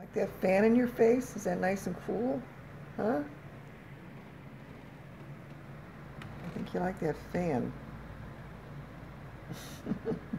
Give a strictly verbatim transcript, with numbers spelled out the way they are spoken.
Like that fan in your face? Is that nice and cool? Huh? I think you like that fan.